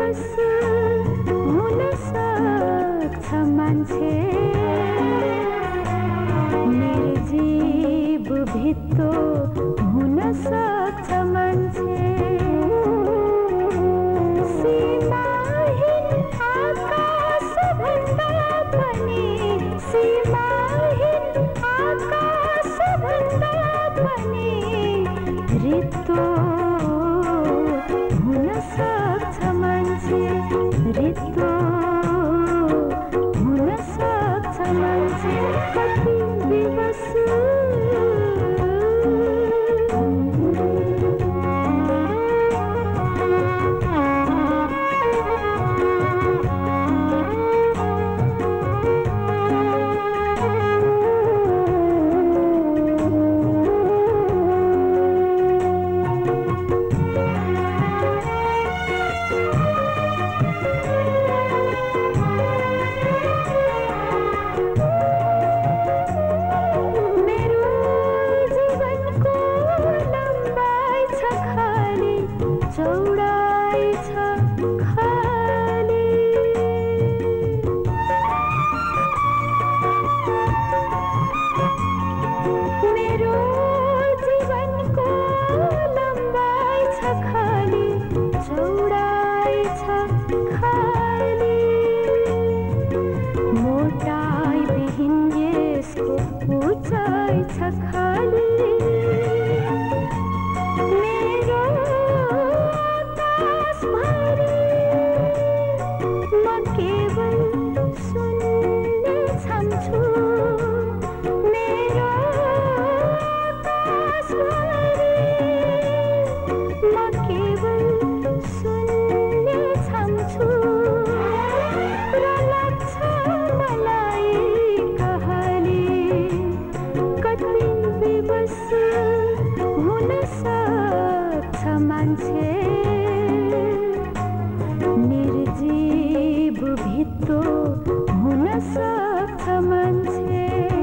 विवश हुन सक्छ मान्छे निर्जीव भित्तो हुन सक्छ मान्छे सीमाहीन आकाश भन्दा पनि सीमाहीन आकाश भन्दा पनि रित्तो हुन सक्छ मान्छे रित्तो हुन सक्छ मान्छे कति विवश चौडाई छ खाली मेरो जीवनको लम्बाई छ खाली चौडाई छ खाली मोटाई बिहीन यसको उचाइ छ खाली हुन सक्छ मान्छे निर्जीव भित्तो हुन सक्छ मान्छे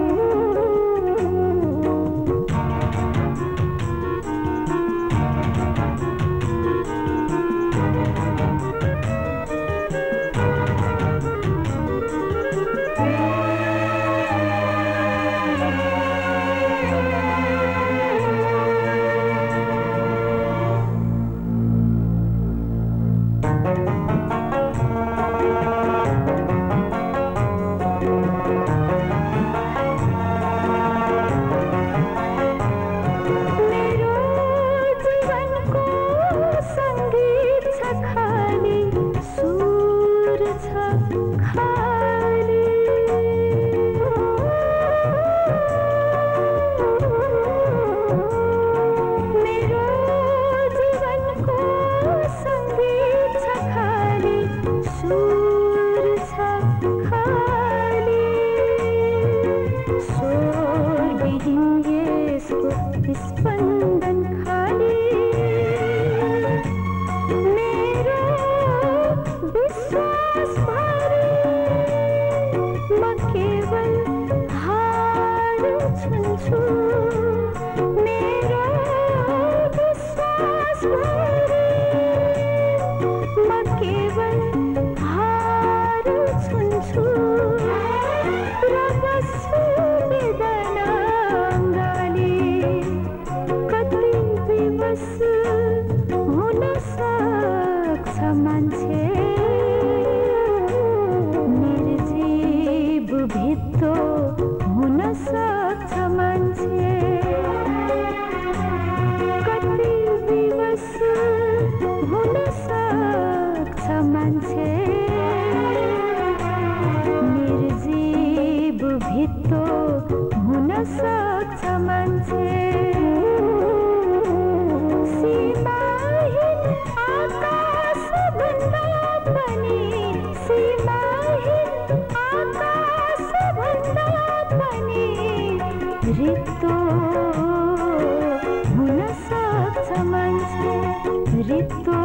स्पंदन खाली मेरो विश्वास भरे म केवल हार छुन्छु मेरो विश्वास भरे म केवल हार छुन्छु र बस्छु वेदना हुन सक्छ मान्छे निर्जीव भित्तो हुन सक्छ मान्छे कति विवश हुन सक्छ मान्छे निर्जीव भित्तो हुन सक्छ मान्छे सीमाहीन आकाश भन्दा पनि सीमाहीन आकाश भन्दा पनि रित्तो हुन सक्छ मान्छे रित्तो